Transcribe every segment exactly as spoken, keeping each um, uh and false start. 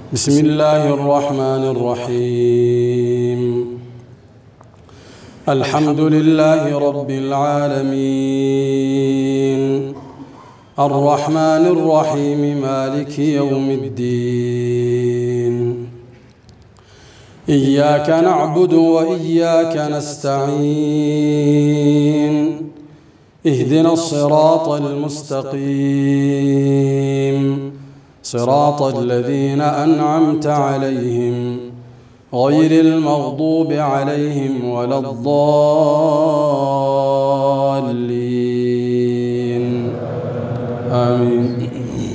بسم الله الرحمن الرحيم. الحمد لله رب العالمين، الرحمن الرحيم، مالك يوم الدين. إياك نعبد وإياك نستعين، اهدنا الصراط المستقيم، صراط الذين أنعمت عليهم غير المغضوب عليهم ولا الضالين، آمين.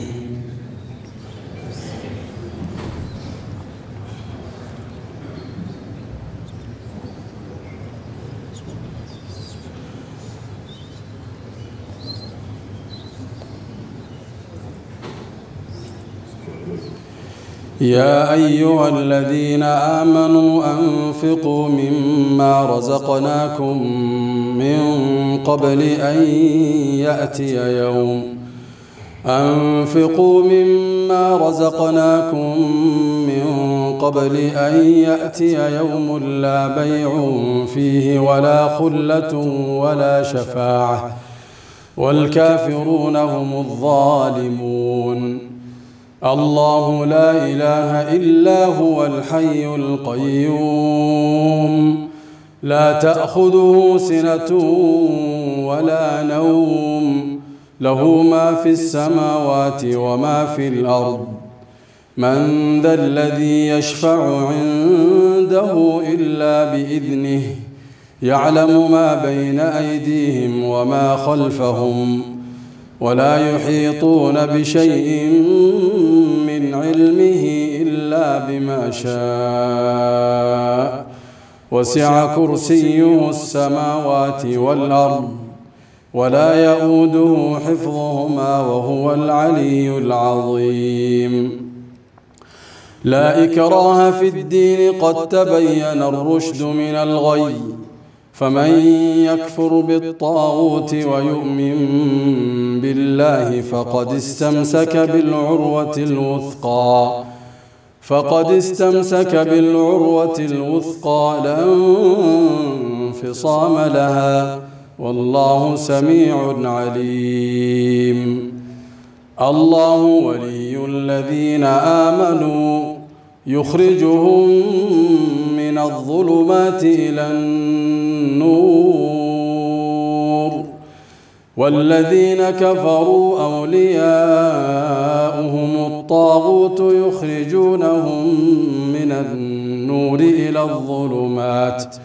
يا أيها الذين آمنوا أنفقوا مما رزقناكم من قبل أن يأتي يوم أنفقوا مما رزقناكم من قبل أن يأتي يوم لا بيع فيه ولا خلة ولا شفاعة والكافرون هم الظالمون. الله لا إله إلا هو الحي القيوم، لا تأخذه سنة ولا نوم، له ما في السماوات وما في الأرض. من ذا الذي يشفع عنده إلا بإذنه، يعلم ما بين أيديهم وما خلفهم، ولا يحيطون بشيء من علمه إلا بما شاء، وسع كرسيه السماوات والأرض، ولا يؤوده حفظهما وهو العلي العظيم. لا إكراه في الدين، قد تبين الرشد من الغي، فمن يكفر بالطاغوت ويؤمن بالله فقد استمسك بالعروة الوثقى فقد استمسك بالعروة الوثقى لا انفصام لها، والله سميع عليم. الله ولي الذين آمنوا، يخرجهم من الظلمات إلى النور، والذين كفروا أولياؤهم الطاغوت يخرجونهم من النور إلى الظلمات،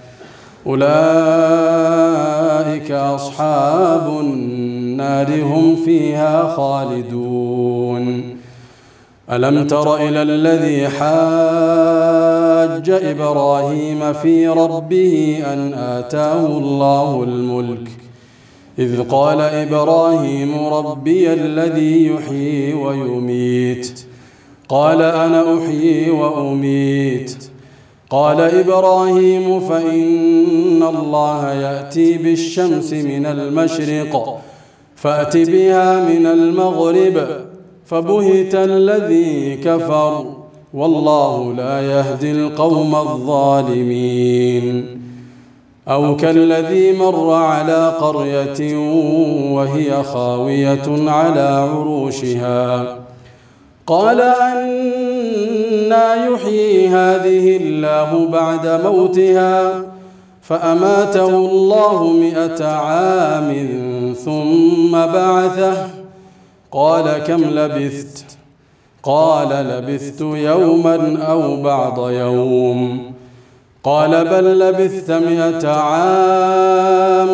أولئك أصحاب النار هم فيها خالدون. ألم تر إلى الذي حاج إبراهيم في ربه أن آتاه الله الملك، إذ قال إبراهيم ربي الذي يحيي ويميت، قال أنا أحيي وأميت. قال إبراهيم فإن الله يأتي بالشمس من المشرق فأت بها من المغرب، فبهت الذي كفر، والله لا يهدي القوم الظالمين. أو كالذي مر على قرية وهي خاوية على عروشها، قال أنى يحيي هذه الله بعد موتها، فأماته الله مئة عام ثم بعثه، قال كم لبثت؟ قال لبثت يوما أو بعض يوم. قال بل لبثت مئة عام.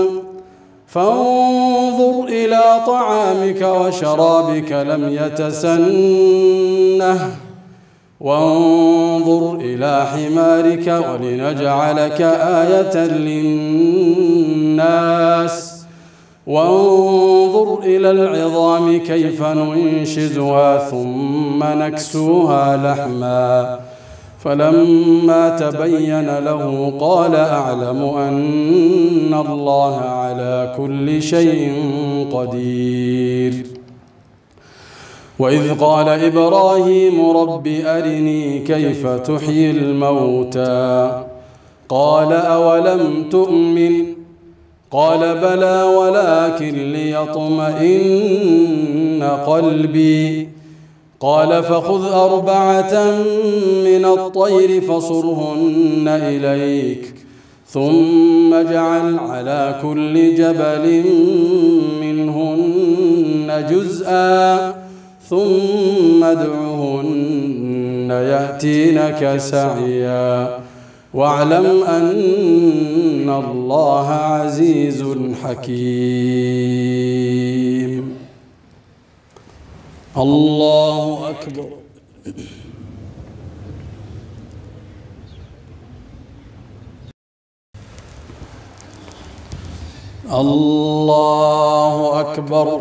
فانظر إلى طعامك وشرابك لم يتسنه، وانظر إلى حمارك ولنجعلك آية للناس، وانظر إلى العظام كيف ننشزها ثم نكسوها لحما، فلما تبين له قال أعلم أن الله على كل شيء قدير. وإذ قال إبراهيم رب أرني كيف تحيي الموتى قال أولم تؤمن قال بلى ولكن ليطمئن قلبي قال فخذ أربعة من الطير فصرهن إليك ثم اجعل على كل جبل منهن جزءا ثم ادعهن يأتينك سعيا واعلم أن الله عزيز حكيم. الله أكبر. الله أكبر.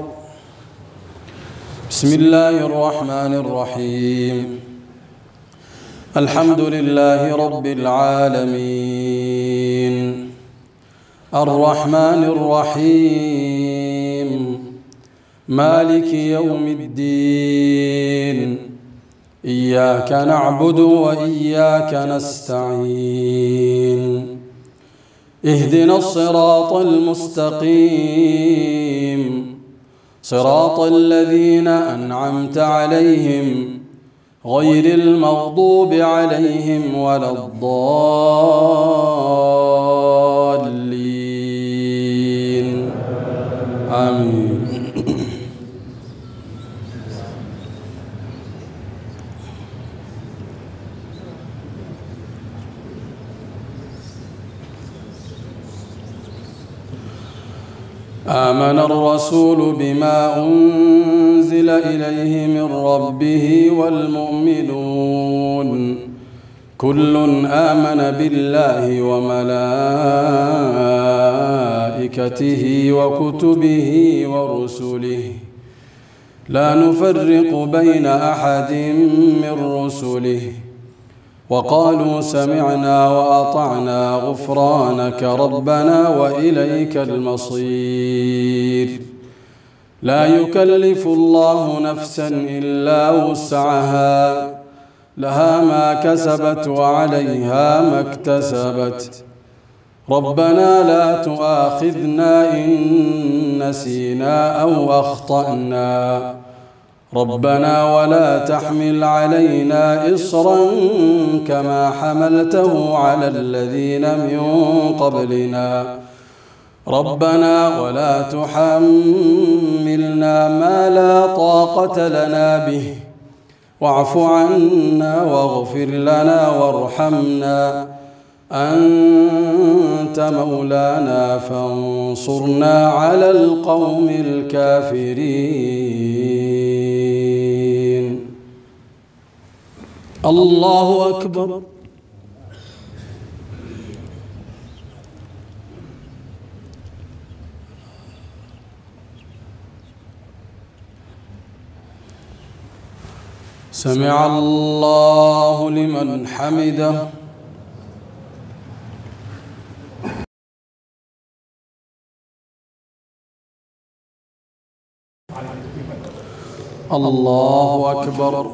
بسم الله الرحمن الرحيم. الحمد لله رب العالمين الرحمن الرحيم مالك يوم الدين إياك نعبد وإياك نستعين اهدنا الصراط المستقيم صراط الذين أنعمت عليهم غير المغضوب عليهم ولا الضالين آمين. آمن الرسول بما أنزل إليه من ربه والمؤمنون كل آمن بالله وملائكته وكتبه ورسله لا نفرق بين أحد من رسله وقالوا سمعنا وأطعنا غفرانك ربنا وإليك المصير. لا يكلف الله نفسا إلا وسعها لها ما كسبت وعليها ما اكتسبت ربنا لا تؤاخذنا إن نسينا أو أخطأنا ربنا ولا تحمل علينا إصرا كما حملته على الذين من قبلنا ربنا ولا تحملنا ما لا طاقة لنا به واعف عنا واغفر لنا وارحمنا أنت مولانا فانصرنا على القوم الكافرين. الله أكبر. سمع الله لمن حمده. الله أكبر.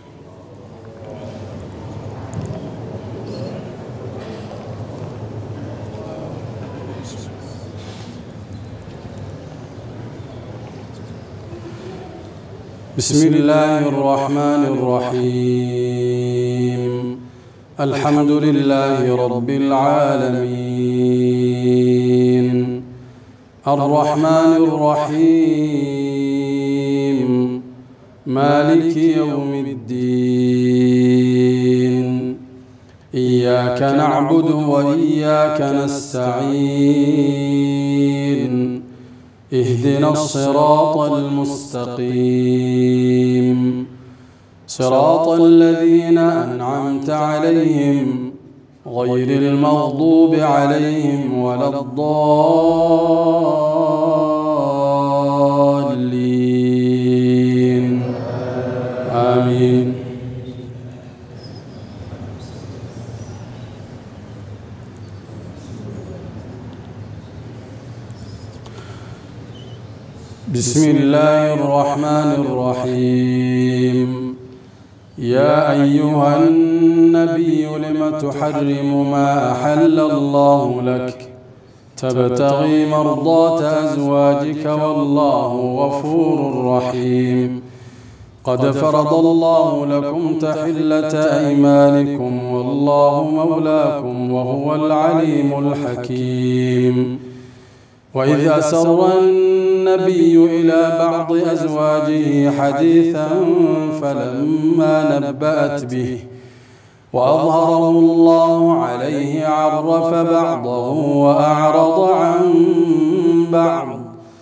بسم الله الرحمن الرحيم الحمد لله رب العالمين الرحمن الرحيم مالك يوم الدين إياك نعبد وإياك نستعين اهدنا الصراط المستقيم صراط الذين أنعمت عليهم غير المغضوب عليهم ولا الضالين آمين. بسم الله الرحمن الرحيم. يا أيها النبي لم تحرم ما أحل الله لك تبتغي مرضات أزواجك والله غفور رحيم. قد فرض الله لكم تحلة أيمانكم والله مولاكم وهو العليم الحكيم. وإذ أسر النبي إلى بعض أزواجه حديثا فلما نبأت به وأظهره الله عليه عرف بعضه وأعرض عن بعض،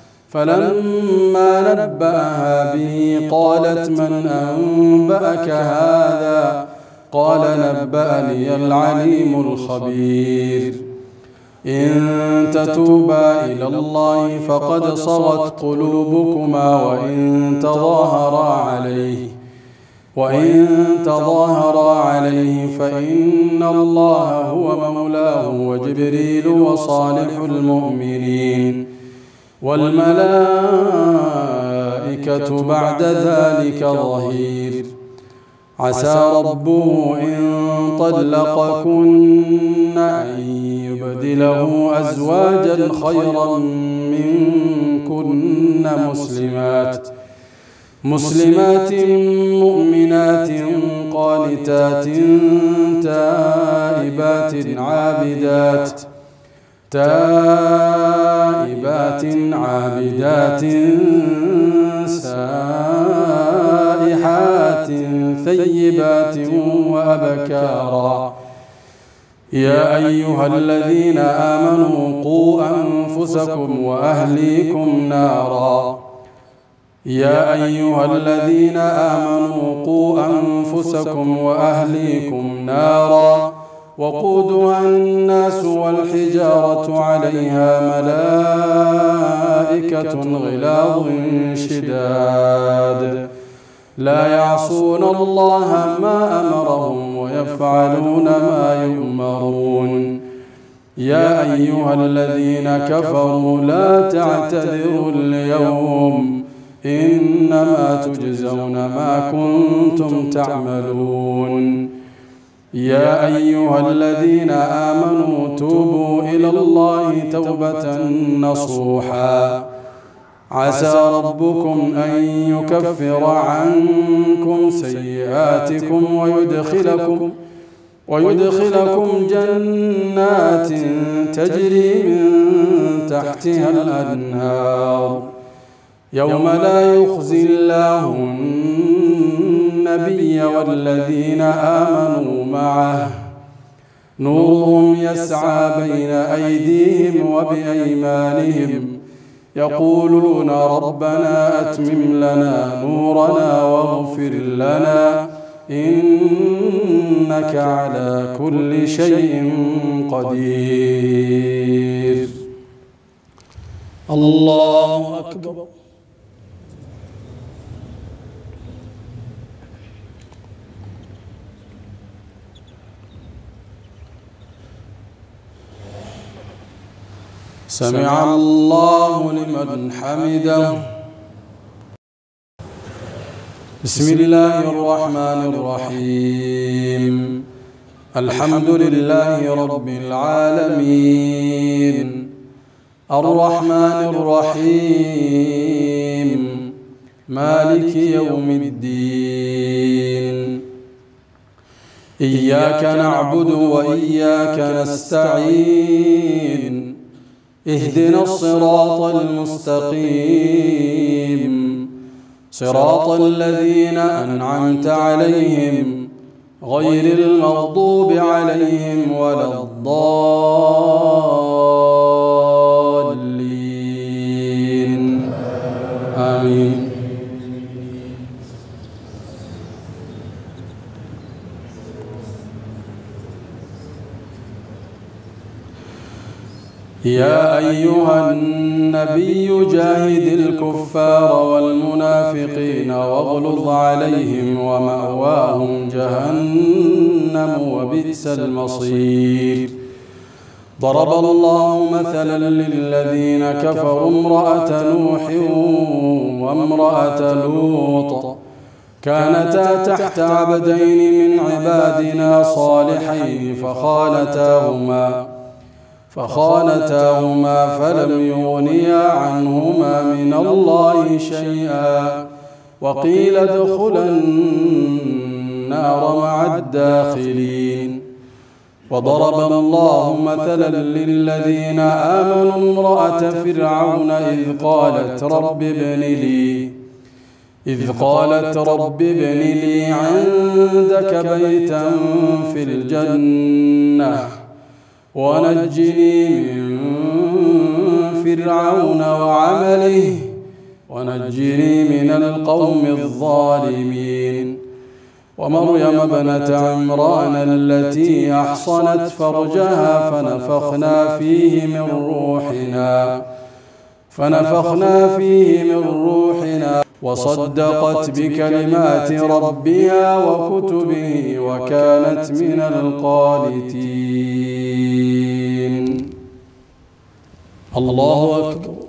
فلما نبأها به قالت من أنبأك هذا؟ قال نبأني العليم الخبير. إن تتوبا إلى الله فقد صغت قلوبكما وإن تظاهرا عليه وإن تظاهرا عليه فإن الله هو مولاه وجبريل وصالح المؤمنين والملائكة بعد ذلك ظهير. عسى ربه إن طلقكن أن يبدله أزواجا خيرا منكن مسلمات مسلمات مؤمنات قانتات تائبات عابدات تائبات عابدات سائحات ثيبات وأبكارا. يا أيها الذين آمنوا قوا أنفسكم وأهليكم نارا يا أيها الذين آمنوا قوا أنفسكم وأهليكم نارا وقودها الناس والحجارة عليها ملائكة غلاظ شداد لا يعصون الله ما أمرهم ويفعلون ما يؤمرون. يا أيها الذين كفروا لا تعتذروا اليوم إنما تجزون ما كنتم تعملون. يا أيها الذين آمنوا توبوا إلى الله توبة نصوحا عسى ربكم أن يكفر عنكم سيئاتكم ويدخلكم ويدخلكم جنات تجري من تحتها الأنهار يوم لا يخزي الله النبي والذين آمنوا معه نورهم يسعى بين أيديهم وبأيمانهم يقولون ربنا أتمم لنا نورنا واغفر لنا إنك على كل شيء قدير. الله أكبر. سمع الله لمن حمده. بسم الله الرحمن الرحيم. الحمد لله رب العالمين الرحمن الرحيم مالك يوم الدين. إياك نعبد وإياك نستعين. اهدنا الصراط المستقيم صراط الذين أنعمت عليهم غير المغضوب عليهم ولا الضالين آمين. يا أيها النبي جاهد الكفار والمنافقين واغلظ عليهم ومأواهم جهنم وبئس المصير. ضرب الله مثلا للذين كفروا امرأة نوح وامرأة لوط كانتا تحت عبدين من عبادنا صالحين فخانتاهما فخانتاهما فلم يغنيا عنهما من الله شيئا وقيل ادخلا النار مع الداخلين. وضرب الله مثلا للذين آمنوا امرأة فرعون إذ قالت رب ابن لي إذ قالت رب ابن لي عندك بيتا في الجنة ونجني من فرعون وعمله ونجني من القوم الظالمين. ومريم ابنة عمران التي أحصنت فرجها فنفخنا فيه من روحنا فنفخنا فيه من روحنا وصدقت بكلمات ربها وكتبه وكانت من القانتين. الله أكبر.